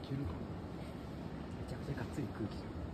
けるかな。めちゃくちゃがっつり空気じゃん。